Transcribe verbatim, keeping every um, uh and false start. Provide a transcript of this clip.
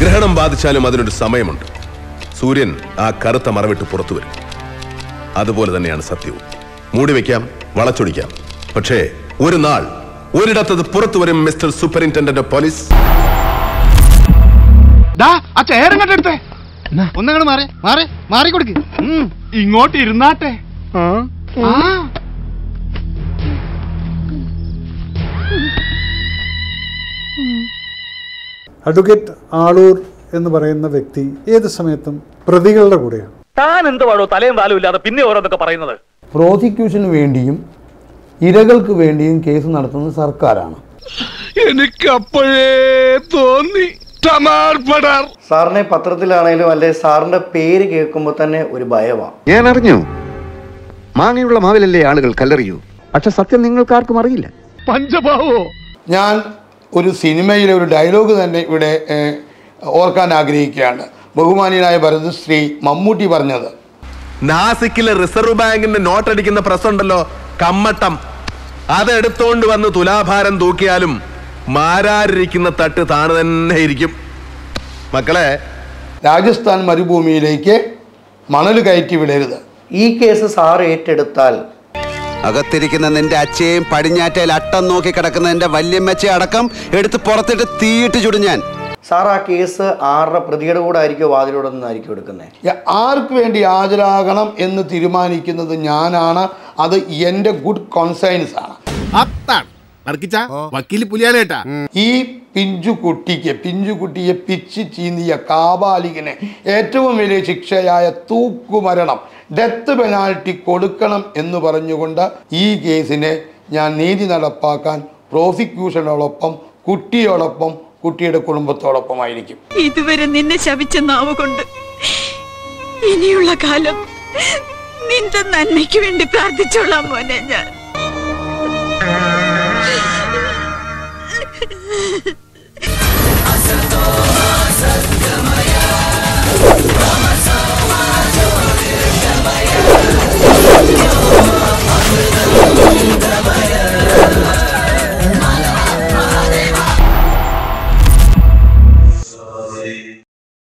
ഗ്രഹണം ബാധിച്ചാലും അതിനൊരു സമയമുണ്ട്. സൂര്യൻ ആ കറുത്ത മറവിട്ട് പുറത്തു വരും. അതുപോലെ തന്നെയാണ് സത്യവും. മൂടിവെക്കാം, വളച്ചൊടിക്കാം, പക്ഷേ ഒരു നാൾ ഒരിടത്തത് പുറത്തു വരും. Mister superintendent of police. ഒന്നങ്ങോട്ട് മാറി മാറി മാറി കൊടുക്ക്. ഇങ്ങോട്ട് ഇരുന്നാട്ടെ. അഡ്വക്കേറ്റ് ആളൂർ എന്ന് പറയുന്ന വ്യക്തി ഏത് സമയത്തും പ്രതികളുടെ കൂടെയാണ്. താൻ എന്തുവാണോ തലയും താലും ഇല്ലാതെ പിന്നെ ഓരോന്നൊക്കെ പറയുന്നത്? പ്രോസിക്യൂഷന് വേണ്ടിയും ഇരകൾക്ക് വേണ്ടിയും കേസ് നടത്തുന്നത് സർക്കാരാണ്. എനിക്ക് അപ്പോഴേ തോന്നി. സാറിനെ പത്രത്തിലാണേലും അല്ലെ സാറിന്റെ പേര് കേൾക്കുമ്പോൾ തന്നെ ഒരു ഭയമാണ്. ഞാൻ അറിഞ്ഞു, മാങ്ങയുള്ള മാവിലല്ലേ ആളുകൾ കല്ലെറിയൂ. പക്ഷെ സത്യം നിങ്ങൾക്കാർക്കും അറിയില്ല. പഞ്ചഭാവോ? ഞാൻ ഒരു സിനിമയിലെ ഒരു ഡയലോഗ് തന്നെ ഇവിടെ ഓർക്കാൻ ആഗ്രഹിക്കുകയാണ്. ബഹുമാനീയനായ ഭരതശ്രീ മമ്മൂട്ടി പറഞ്ഞത്, നാസിക്കിലെ റിസർവ് ബാങ്കിന്റെ നോട്ടടിക്കുന്ന പ്രസ് ഉണ്ടല്ലോ, കമ്മട്ടം, അതെടുത്തോണ്ട് വന്ന് തുലാഭാരം തൂക്കിയാലും മാരാരിരിക്കുന്ന തട്ട് താണ് തന്നെ ഇരിക്കും. മക്കളെ, രാജസ്ഥാൻ മരുഭൂമിയിലേക്ക് മണൽ കയറ്റി വിടരുത്. ഈ കേസ് സാർ ഏറ്റെടുത്താൽ അകത്തിരിക്കുന്ന നിന്റെ അച്ഛയും പടിഞ്ഞാറ്റയിൽ അട്ടം നോക്കി കിടക്കുന്ന എന്റെ വല്യമ്മച്ചയെ അടക്കം എടുത്ത് പുറത്തിട്ട് തീയിട്ട് ചുടും ഞാൻ. സാർ ആ കേസ് ആരുടെ പ്രതിയുടെ കൂടെ ആയിരിക്കും വാതിലൂടെ നിന്നായിരിക്കും എടുക്കുന്നത്? ആർക്ക് വേണ്ടി ഹാജരാകണം എന്ന് തീരുമാനിക്കുന്നത് ഞാനാണ്. അത് എൻ്റെ ഗുഡ് കോൺസൈൻസ് ആണ്. ഈ പിഞ്ചുകുട്ടിക്ക് പിഞ്ചുകുട്ടിയെ പിച്ച് ചീന്തിയ കാബാലികനെ ഏറ്റവും വലിയ ശിക്ഷയായ തൂക്കുമരണം, ഡെത്ത് പെനാൽറ്റി കൊടുക്കണം എന്ന് പറഞ്ഞുകൊണ്ട് ഈ കേസിനെ ഞാൻ നീതി നടപ്പാക്കാൻ പ്രോസിക്യൂഷനോടൊപ്പം കുട്ടിയോടൊപ്പം കുട്ടിയുടെ കുടുംബത്തോടൊപ്പമായിരിക്കും. ഇതുവരെ നിന്നെ ശപിച്ച നാവ് കൊണ്ട് ഇനിയുള്ള കാലം നിന്റെ നന്മയ്ക്ക് വേണ്ടി പ്രാർത്ഥിച്ചോളാം മോനെ. ഞാൻ Asal